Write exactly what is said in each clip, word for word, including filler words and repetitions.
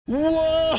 Wow!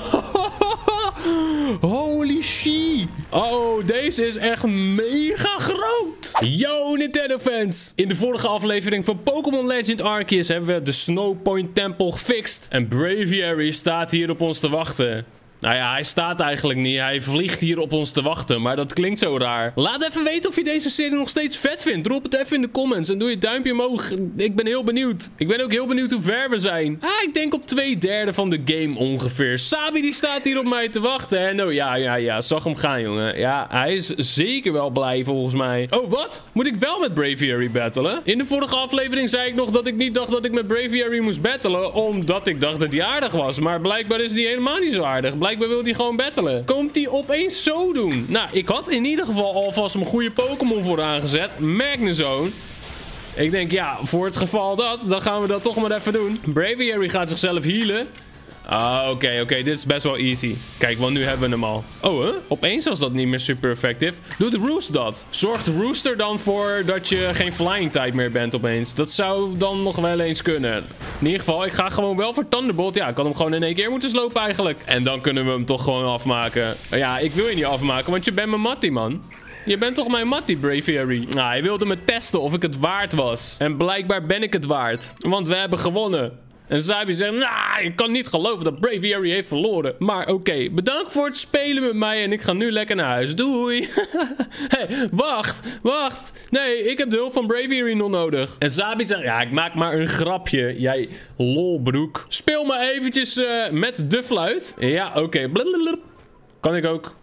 Holy shit! Oh, deze is echt mega groot! Yo, Nintendo fans! In de vorige aflevering van Pokémon Legend Arceus hebben we de Snow Point Temple gefixt. En Braviary staat hier op ons te wachten. Nou ja, hij staat eigenlijk niet. Hij vliegt hier op ons te wachten. Maar dat klinkt zo raar. Laat even weten of je deze serie nog steeds vet vindt. Drop het even in de comments. En doe je duimpje omhoog. Ik ben heel benieuwd. Ik ben ook heel benieuwd hoe ver we zijn. Ah, ik denk op twee derde van de game ongeveer. Sabi die staat hier op mij te wachten. En oh ja, ja, ja. Zag hem gaan, jongen. Ja, hij is zeker wel blij volgens mij. Oh, wat? Moet ik wel met Braviary battelen? In de vorige aflevering zei ik nog dat ik niet dacht dat ik met Braviary moest battelen. Omdat ik dacht dat hij aardig was. Maar blijkbaar is hij helemaal niet zo aardig. Blijkbaar wil hij gewoon battelen. Komt hij opeens zo doen? Nou, ik had in ieder geval alvast mijn goede Pokémon voor aangezet. Magnezone. Ik denk, ja, voor het geval dat, dan gaan we dat toch maar even doen. Braviary gaat zichzelf healen. Ah, oké, okay, oké. Okay. Dit is best wel easy. Kijk, want nu hebben we hem al. Oh, hè? Opeens was dat niet meer super effectief. Doet Roost dat? Zorgt Roost er dan voor dat je geen flying type meer bent opeens? Dat zou dan nog wel eens kunnen. In ieder geval, ik ga gewoon wel voor Thunderbolt. Ja, ik kan hem gewoon in één keer moeten slopen eigenlijk. En dan kunnen we hem toch gewoon afmaken. Ja, ik wil je niet afmaken, want je bent mijn mattie, man. Je bent toch mijn mattie, Braviary? Nou, hij wilde me testen of ik het waard was. En blijkbaar ben ik het waard. Want we hebben gewonnen. En Sabi zegt, nou, ik kan niet geloven dat Braviary heeft verloren. Maar oké, okay, bedankt voor het spelen met mij en ik ga nu lekker naar huis. Doei. Hey, wacht, wacht. Nee, ik heb de hulp van Braviary nog nodig. En Sabi zegt, ja, ik maak maar een grapje. Jij lolbroek. Speel maar eventjes uh, met de fluit. Ja, oké. Okay. Kan ik ook.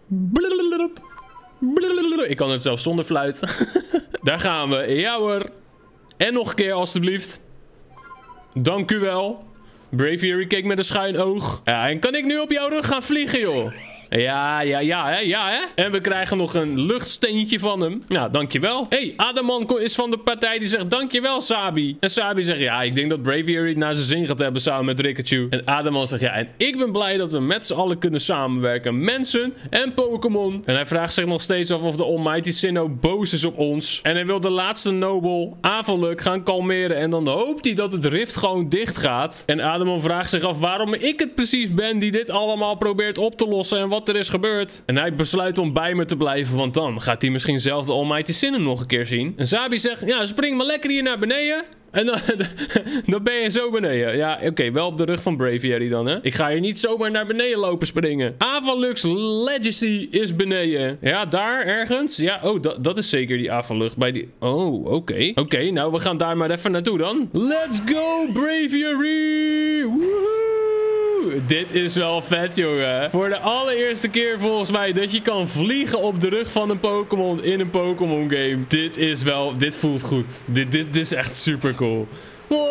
Ik kan het zelfs zonder fluit. Daar gaan we. Ja hoor. En nog een keer alstublieft. Dank u wel. Braviary keek met een schuin oog. Ja, en kan ik nu op jouw rug gaan vliegen, joh? Ja, ja, ja, hè, ja, hè? En we krijgen nog een luchtsteentje van hem. Nou, dankjewel. Hé, hey, Adamant is van de partij die zegt dankjewel, Sabi. En Sabi zegt, ja, ik denk dat Braviary het naar zijn zin gaat hebben samen met Rikachu. En Adamant zegt, ja, en ik ben blij dat we met z'n allen kunnen samenwerken. Mensen en Pokémon. En hij vraagt zich nog steeds af of de Almighty Sinnoh boos is op ons. En hij wil de laatste Noble, Avaluk, gaan kalmeren. En dan hoopt hij dat het rift gewoon dicht gaat. En Adamant vraagt zich af waarom ik het precies ben die dit allemaal probeert op te lossen. En wat er is gebeurd. En hij besluit om bij me te blijven, want dan gaat hij misschien zelf de Almighty Sinnoh nog een keer zien. En Sabi zegt, ja, spring maar lekker hier naar beneden. En dan, dan ben je zo beneden. Ja, oké, okay, wel op de rug van Braviary dan, hè. Ik ga hier niet zomaar naar beneden lopen springen. Avalux Legacy is beneden. Ja, daar ergens. Ja, oh, dat, dat is zeker die Avalux bij die... Oh, oké. Okay. Oké, okay, nou, we gaan daar maar even naartoe dan. Let's go, Braviary! Woehoe! Dit is wel vet, jongen. Voor de allereerste keer volgens mij dat je kan vliegen op de rug van een Pokémon in een Pokémon game. Dit is wel... Dit voelt goed. Dit, dit, dit is echt super cool. Wow,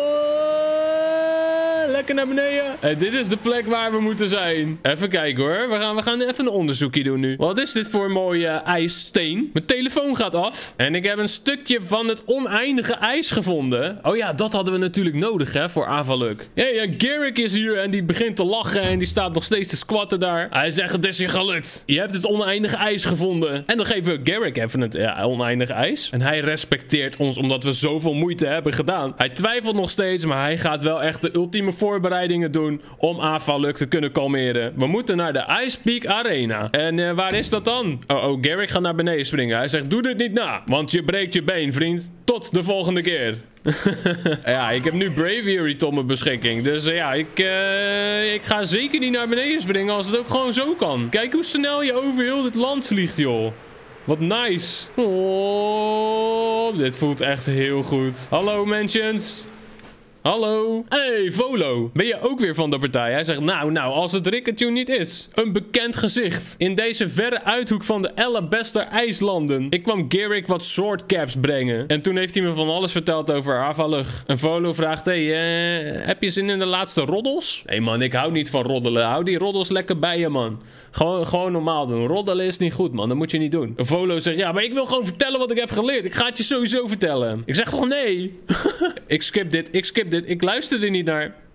lekker naar beneden. En dit is de plek waar we moeten zijn. Even kijken hoor. We gaan, we gaan even een onderzoekje doen nu. Wat is dit voor een mooie ijssteen? Mijn telefoon gaat af. En ik heb een stukje van het oneindige ijs gevonden. Oh ja, dat hadden we natuurlijk nodig, hè, voor Avaluk. Ja, ja, Garrick is hier en die begint te lachen en die staat nog steeds te squatten daar. Hij zegt, het is je gelukt. Je hebt het oneindige ijs gevonden. En dan geven we Garrick even het ja, oneindige ijs. En hij respecteert ons omdat we zoveel moeite hebben gedaan. Hij twijfelt nog steeds, maar hij gaat wel echt de ultieme voorbereidingen doen om Avaluk te kunnen kalmeren. We moeten naar de Ice Peak Arena. En uh, waar is dat dan? Oh, oh, Garrick gaat naar beneden springen. Hij zegt, doe dit niet na, want je breekt je been, vriend. Tot de volgende keer. Ja, ik heb nu Braviary tot mijn beschikking. Dus uh, ja, ik, uh, ik ga zeker niet naar beneden springen als het ook gewoon zo kan. Kijk hoe snel je over heel dit land vliegt, joh. Wat nice. Oh, dit voelt echt heel goed. Hallo, mentions. Hallo. Hey, Volo. Ben je ook weer van de partij? Hij zegt, nou, nou, als het Rikachu niet is. Een bekend gezicht. In deze verre uithoek van de Alabaster IJslanden. Ik kwam Garrick wat swordcaps brengen. En toen heeft hij me van alles verteld over Avaluk. En Volo vraagt, hey, uh, heb je zin in de laatste roddels? Hé hey man, ik hou niet van roddelen. Hou die roddels lekker bij je, man. Gewoon, gewoon normaal doen. Roddelen is niet goed, man. Dat moet je niet doen. En Volo zegt, ja, maar ik wil gewoon vertellen wat ik heb geleerd. Ik ga het je sowieso vertellen. Ik zeg toch nee? Ik skip dit, ik skip dit. Ik luister er niet naar.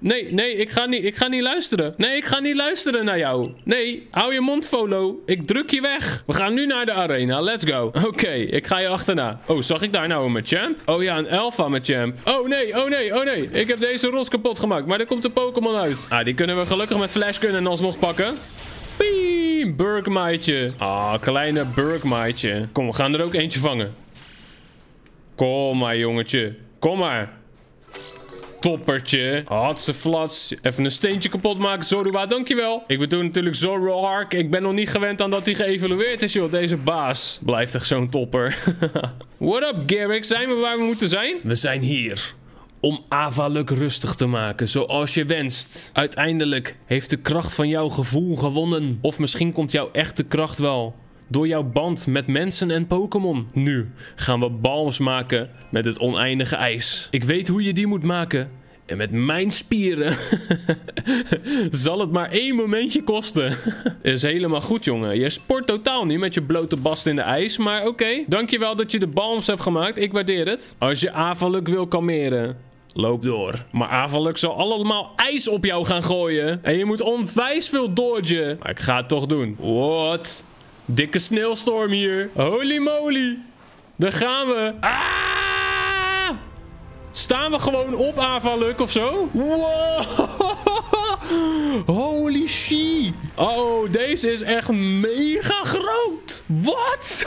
Nee, nee, ik ga niet, ik ga niet luisteren. Nee, ik ga niet luisteren naar jou. Nee, hou je mond, Volo. Ik druk je weg. We gaan nu naar de arena. Let's go. Oké, okay, ik ga je achterna. Oh, zag ik daar nou een Machamp? Oh ja, een Alpha Machamp. Oh nee, oh nee, oh nee. Ik heb deze rots kapot gemaakt, maar er komt een Pokémon uit. Ah, die kunnen we gelukkig met Flash kunnen alsnog pakken. Pie, Burgmaaitje. Ah, kleine Burgmaaitje. Kom, we gaan er ook eentje vangen. Kom maar, jongetje. Kom maar. Toppertje. Hatse flats. Even een steentje kapot maken. Zorua, dankjewel. Ik bedoel natuurlijk Zoroark. Ik ben nog niet gewend aan dat hij geëvalueerd is, joh. Deze baas. Blijft echt zo'n topper. What up, Garrick? Zijn we waar we moeten zijn? We zijn hier. Om Avaluk rustig te maken, zoals je wenst. Uiteindelijk heeft de kracht van jouw gevoel gewonnen. Of misschien komt jouw echte kracht wel door jouw band met mensen en Pokémon. Nu gaan we balms maken met het oneindige ijs. Ik weet hoe je die moet maken. En met mijn spieren zal het maar één momentje kosten. Is helemaal goed, jongen. Je sport totaal niet met je blote bast in de ijs. Maar oké, okay. Dankjewel dat je de balms hebt gemaakt. Ik waardeer het. Als je Avaluk wil kalmeren, loop door. Maar Avaluk zal allemaal ijs op jou gaan gooien. En je moet onwijs veel dodgen. Maar ik ga het toch doen. What? Dikke sneeuwstorm hier. Holy moly. Daar gaan we. Ah! Staan we gewoon op Avaluk of zo? Wow. Holy shit. Oh, deze is echt mega groot. Wat?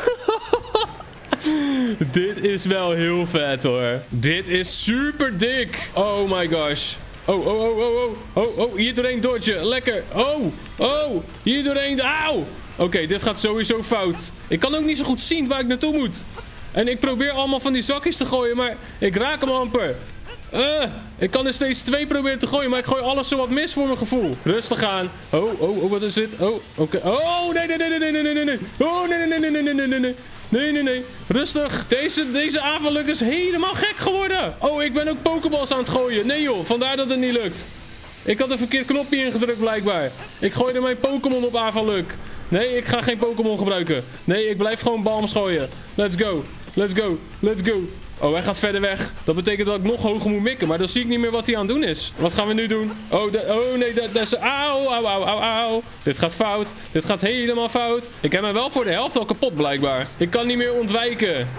Dit is wel heel vet, hoor. Dit is super dik. Oh my gosh. Oh, oh, oh, oh, oh. Oh, oh, hier doorheen dodgen. Lekker. Oh, oh. Hier doorheen. Auw. Oké, okay, dit gaat sowieso fout. Ik kan ook niet zo goed zien waar ik naartoe moet. En ik probeer allemaal van die zakjes te gooien, maar ik raak hem amper. Uh, ik kan er steeds twee proberen te gooien, maar ik gooi alles zo wat mis voor mijn gevoel. Rustig aan. Oh, oh, oh, wat is dit? Oh, oké. Okay. Oh, nee, nee, nee, nee, nee, nee, nee, nee. Oh, nee, nee, nee, nee, nee, nee, nee, nee. Nee, nee, nee. Rustig. Deze, deze Avaluk is helemaal gek geworden. Oh, ik ben ook Pokéballs aan het gooien. Nee, joh. Vandaar dat het niet lukt. Ik had een verkeerd knopje ingedrukt, blijkbaar. Ik gooide mijn Pokémon op Avaluk. Nee, ik ga geen Pokémon gebruiken. Nee, ik blijf gewoon balms gooien. Let's go. Let's go. Let's go. Oh, hij gaat verder weg. Dat betekent dat ik nog hoger moet mikken. Maar dan zie ik niet meer wat hij aan het doen is. Wat gaan we nu doen? Oh, de, oh nee, dat is... Auw, auw, auw, auw, auw. Dit gaat fout. Dit gaat helemaal fout. Ik heb hem wel voor de helft al kapot, blijkbaar. Ik kan niet meer ontwijken.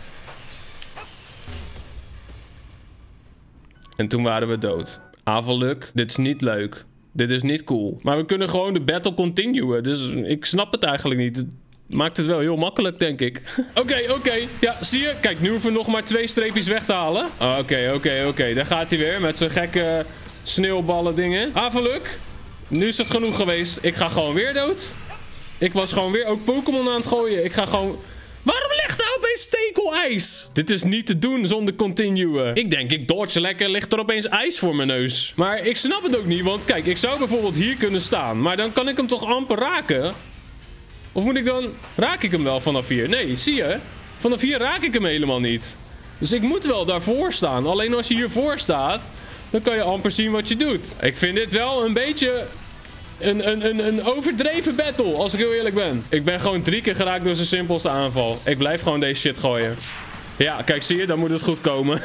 En toen waren we dood. Avaluk, dit is niet leuk. Dit is niet cool. Maar we kunnen gewoon de battle continuen. Dus ik snap het eigenlijk niet. Het maakt het wel heel makkelijk, denk ik. Oké, okay, oké. Okay. Ja, zie je? Kijk, nu hoeven we nog maar twee streepjes weg te halen. Oké, oké, oké. Okay. Daar gaat hij weer met zijn gekke sneeuwballen dingen. Avaluk. Nu is het genoeg geweest. Ik ga gewoon weer dood. Ik was gewoon weer ook Pokémon aan het gooien. Ik ga gewoon... Waarom ligt daar opeens stekelijs? Dit is niet te doen zonder continuen. Ik denk, ik dodge lekker, ligt er opeens ijs voor mijn neus. Maar ik snap het ook niet, want kijk, ik zou bijvoorbeeld hier kunnen staan. Maar dan kan ik hem toch amper raken? Of moet ik dan... Raak ik hem wel vanaf hier? Nee, zie je? Vanaf hier raak ik hem helemaal niet. Dus ik moet wel daarvoor staan. Alleen als je hiervoor staat, dan kan je amper zien wat je doet. Ik vind dit wel een beetje... Een, een, een, een overdreven battle, als ik heel eerlijk ben. Ik ben gewoon drie keer geraakt door zijn simpelste aanval. Ik blijf gewoon deze shit gooien. Ja, kijk, zie je? Dan moet het goed komen.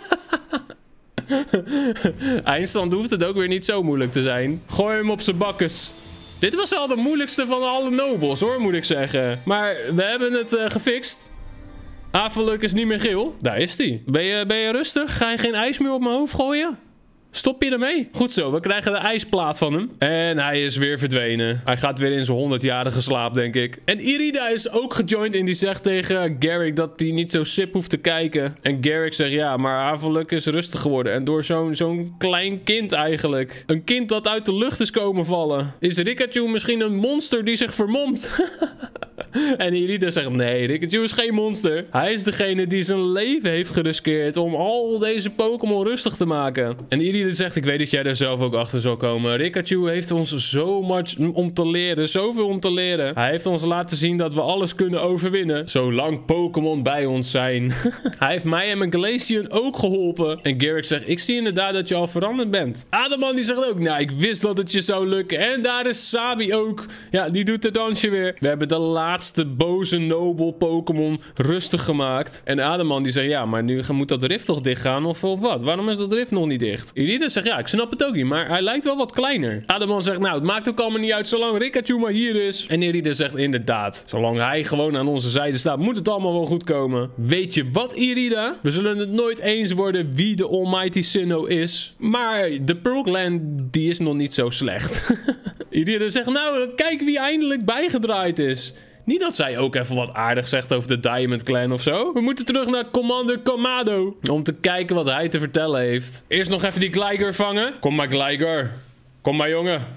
Eindstand hoeft het ook weer niet zo moeilijk te zijn. Gooi hem op zijn bakkes. Dit was wel de moeilijkste van alle nobels, hoor, moet ik zeggen. Maar we hebben het uh, gefixt. Avaluk is niet meer geel. Daar is hij. Ben je, ben je rustig? Ga je geen ijs meer op mijn hoofd gooien? Stop je ermee? Goed zo, we krijgen de ijsplaat van hem. En hij is weer verdwenen. Hij gaat weer in zijn honderdjarige slaap, denk ik. En Irida is ook gejoind en die zegt tegen Garrick dat hij niet zo sip hoeft te kijken. En Garrick zegt, ja, maar Avaluk is rustig geworden. En door zo'n zo'n klein kind eigenlijk. Een kind dat uit de lucht is komen vallen. Is Rikachu misschien een monster die zich vermomt? En Irida zegt, nee, Rikachu is geen monster. Hij is degene die zijn leven heeft geriskeerd om al deze Pokémon rustig te maken. En Irida zegt, ik weet dat jij daar zelf ook achter zal komen. Rikachu heeft ons zo much om te leren, zoveel om te leren. Hij heeft ons laten zien dat we alles kunnen overwinnen, zolang Pokémon bij ons zijn. Hij heeft mij en mijn Glaceon ook geholpen. En Garrick zegt, ik zie inderdaad dat je al veranderd bent. Adaman die zegt ook, nou, ik wist dat het je zou lukken. En daar is Sabi ook. Ja, die doet het dansje weer. We hebben de laatste laatste boze nobel Pokémon rustig gemaakt. En Adamant die zegt, ja, maar nu moet dat rift toch dicht gaan of, of wat? Waarom is dat rift nog niet dicht? Irida zegt, ja, ik snap het ook niet, maar hij lijkt wel wat kleiner. Adamant zegt, nou, het maakt ook allemaal niet uit zolang Rikachu maar hier is. En Irida zegt, inderdaad, zolang hij gewoon aan onze zijde staat, moet het allemaal wel goed komen. Weet je wat, Irida? We zullen het nooit eens worden wie de Almighty Sinnoh is. Maar de Pearl Clan, die is nog niet zo slecht. Irida zegt, nou, kijk wie eindelijk bijgedraaid is. Niet dat zij ook even wat aardig zegt over de Diamond Clan of zo. We moeten terug naar Commander Kamado. Om te kijken wat hij te vertellen heeft. Eerst nog even die Gligar vangen. Kom maar, Gligar. Kom maar, jongen.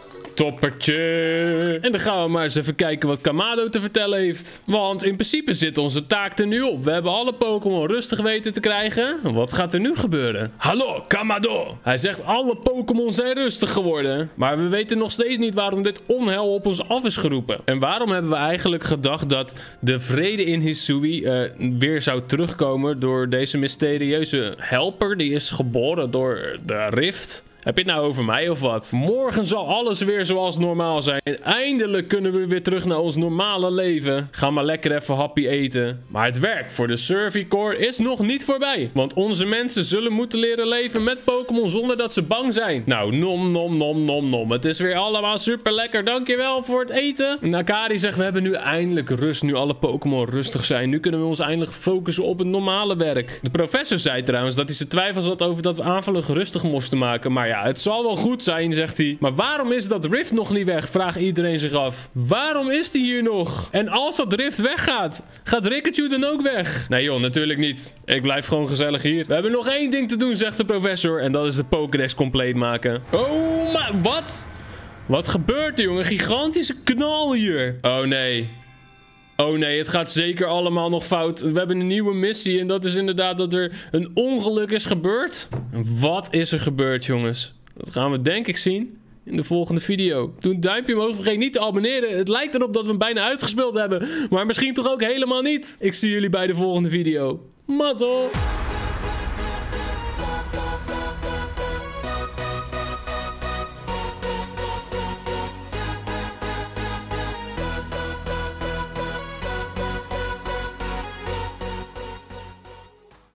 Toppertje. En dan gaan we maar eens even kijken wat Kamado te vertellen heeft. Want in principe zit onze taak er nu op. We hebben alle Pokémon rustig weten te krijgen. Wat gaat er nu gebeuren? Hallo, Kamado. Hij zegt alle Pokémon zijn rustig geworden. Maar we weten nog steeds niet waarom dit onheil op ons af is geroepen. En waarom hebben we eigenlijk gedacht dat de vrede in Hisui uh, weer zou terugkomen door deze mysterieuze helper. Die is geboren door de Rift. Heb je het nou over mij of wat? Morgen zal alles weer zoals normaal zijn. En eindelijk kunnen we weer terug naar ons normale leven. Ga maar lekker even happy eten. Maar het werk voor de Survey Corps is nog niet voorbij. Want onze mensen zullen moeten leren leven met Pokémon zonder dat ze bang zijn. Nou, nom nom nom nom nom. Het is weer allemaal super lekker. Dankjewel voor het eten. En Akari zegt, we hebben nu eindelijk rust. Nu alle Pokémon rustig zijn. Nu kunnen we ons eindelijk focussen op het normale werk. De professor zei trouwens dat hij zijn twijfels had over dat we aanvallen rustig moesten maken. Maar ja, het zal wel goed zijn, zegt hij. Maar waarom is dat rift nog niet weg? Vraagt iedereen zich af. Waarom is die hier nog? En als dat rift weggaat, gaat Rikachu dan ook weg? Nee joh, natuurlijk niet. Ik blijf gewoon gezellig hier. We hebben nog één ding te doen, zegt de professor. En dat is de Pokédex compleet maken. Oh, maar wat? Wat gebeurt er, jongen? Gigantische knal hier. Oh nee. Oh nee, het gaat zeker allemaal nog fout. We hebben een nieuwe missie en dat is inderdaad dat er een ongeluk is gebeurd. Wat is er gebeurd, jongens? Dat gaan we denk ik zien in de volgende video. Doe een duimpje omhoog, vergeet niet te abonneren. Het lijkt erop dat we hem bijna uitgespeeld hebben, maar misschien toch ook helemaal niet. Ik zie jullie bij de volgende video. Mazzel!